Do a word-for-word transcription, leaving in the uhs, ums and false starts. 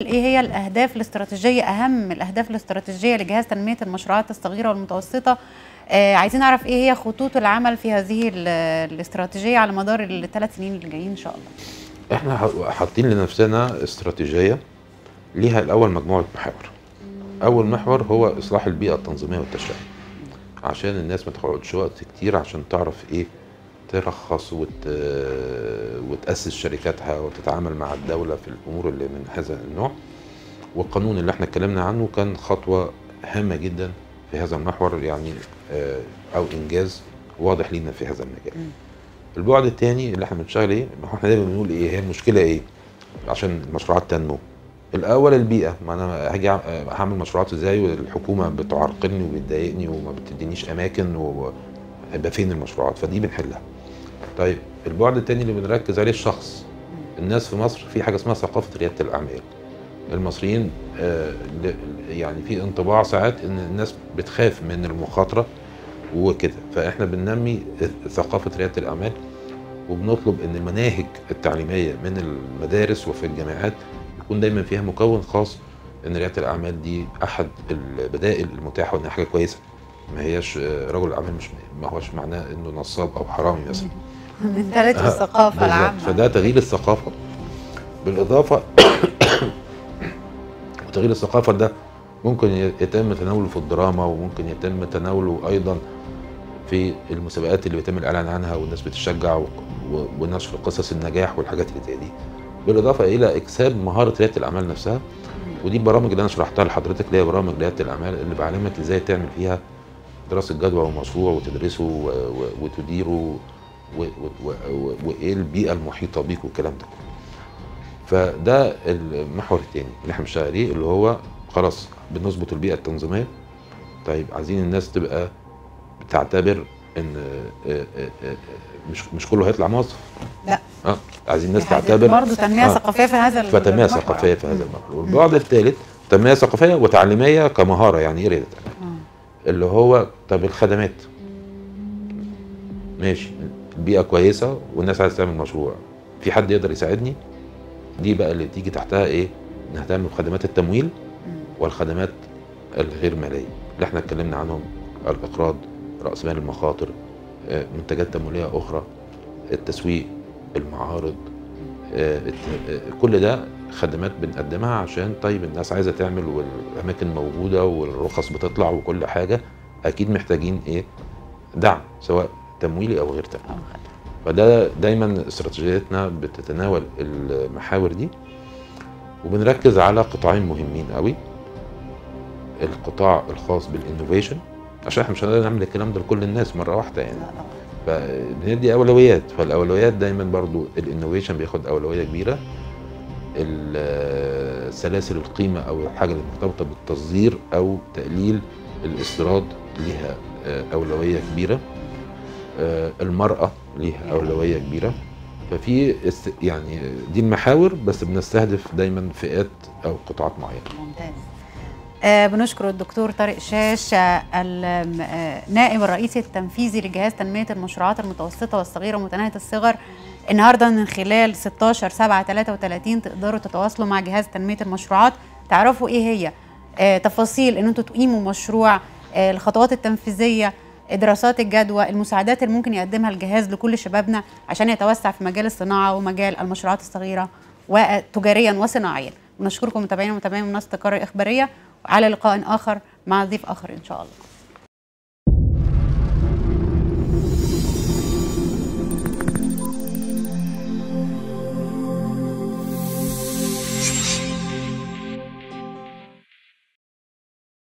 ايه هي الاهداف الاستراتيجيه، اهم الاهداف الاستراتيجيه لجهاز تنميه المشروعات الصغيره والمتوسطه؟ آه عايزين نعرف ايه هي خطوط العمل في هذه الاستراتيجيه على مدار الثلاث سنين اللي جايين ان شاء الله. احنا حاطين لنفسنا استراتيجيه ليها الاول مجموعه محاور. اول محور هو اصلاح البيئه التنظيميه والتشريعيه، عشان الناس ما تقعدش وقت كتير عشان تعرف ايه ترخص وت... وتأسس شركاتها وتتعامل مع الدولة في الأمور اللي من هذا النوع. والقانون اللي احنا اتكلمنا عنه كان خطوة هامة جدا في هذا المحور، يعني أو إنجاز واضح لينا في هذا المجال. البعد الثاني اللي احنا بنشتغل ايه؟ احنا دايما بنقول ايه هي المشكلة ايه عشان المشروعات تنمو. الأول البيئة، ما أنا هاجي هعمل مشروعات ازاي والحكومة بتعرقلني وبتضايقني وما بتدينيش أماكن ويبقى فين المشروعات؟ فدي بنحلها. طيب البعد الثاني اللي بنركز عليه الشخص. الناس في مصر في حاجه اسمها ثقافه رياده الاعمال. المصريين آه يعني في انطباع ساعات ان الناس بتخاف من المخاطره وكده، فاحنا بننمي ثقافه رياده الاعمال، وبنطلب ان المناهج التعليميه من المدارس وفي الجامعات يكون دايما فيها مكون خاص ان رياده الاعمال دي احد البدائل المتاحه وانها حاجه كويسه. ما هياش رجل الاعمال مش ما هوش معناه انه نصاب او حرامي مثلا. من ثالث الثقافه العامه. فده تغيير الثقافه. بالاضافه وتغيير الثقافه ده ممكن يتم تناوله في الدراما، وممكن يتم تناوله ايضا في المسابقات اللي بيتم الاعلان عنها والناس بتشجع ونشر قصص النجاح والحاجات اللي زي دي. بالاضافه الى اكساب مهاره رياده الاعمال نفسها، ودي البرامج اللي انا شرحتها لحضرتك اللي هي برامج رياده الاعمال اللي بعلمك ازاي تعمل فيها دراسه جدوى ومشروع وتدرسه وتديره وايه البيئه المحيطه بيك والكلام ده كله. فده المحور الثاني اللي احنا بنشتغل عليه، اللي هو خلاص بنظبط البيئه التنظيميه. طيب عايزين الناس تبقى بتعتبر ان مش مش كله هيطلع موظف. لا اه عايزين الناس تعتبر برضه تنميه آه. ثقافيه في هذا المحور. فتنميه ثقافيه في هذا المحور. والبعد الثالث تنميه ثقافيه وتعليميه كمهاره، يعني ايه رياده الاعمال؟ اللي هو طب الخدمات ماشي، البيئه كويسه والناس عايزه تعمل مشروع، في حد يقدر يساعدني؟ دي بقى اللي تيجي تحتها ايه؟ نهتم بخدمات التمويل والخدمات الغير ماليه اللي احنا اتكلمنا عنهم، الاقراض، راس مال المخاطر، منتجات تمويليه اخرى، التسويق، المعارض، كل ده خدمات بنقدمها عشان طيب الناس عايزه تعمل والاماكن موجوده والرخص بتطلع وكل حاجه، اكيد محتاجين ايه؟ دعم سواء تمويلي او غير تمويلي. فده دايما استراتيجيتنا بتتناول المحاور دي، وبنركز على قطاعين مهمين قوي. القطاع الخاص بالانوفيشن، عشان احنا مش هنقدر نعمل الكلام ده لكل الناس مره واحده يعني، فبندي اولويات. فالاولويات دايما برضو الانوفيشن بياخد اولويه كبيره. سلاسل القيمه او الحاجه اللي مرتبطه بالتصدير او تقليل الاستيراد ليها اولويه كبيره. المرأة ليها أولوية كبيرة. ففي يعني دي المحاور، بس بنستهدف دايما فئات أو قطاعات معينة. ممتاز. آه بنشكر الدكتور طارق شاش، النائب الرئيسي التنفيذي لجهاز تنمية المشروعات المتوسطة والصغيرة ومتناهية الصغر. النهارده من خلال ستاشر سبعة ثلاثة وثلاثين تقدروا تتواصلوا مع جهاز تنمية المشروعات، تعرفوا إيه هي آه تفاصيل إن أنتوا تقيموا مشروع، آه الخطوات التنفيذية، دراسات الجدوى، المساعدات اللي ممكن يقدمها الجهاز لكل شبابنا عشان يتوسع في مجال الصناعه ومجال المشروعات الصغيره وتجاريا وصناعيا. بنشكركم متابعينا ومتابعين منصه القاره الاخباريه، وعلى لقاء اخر مع ضيف اخر ان شاء الله.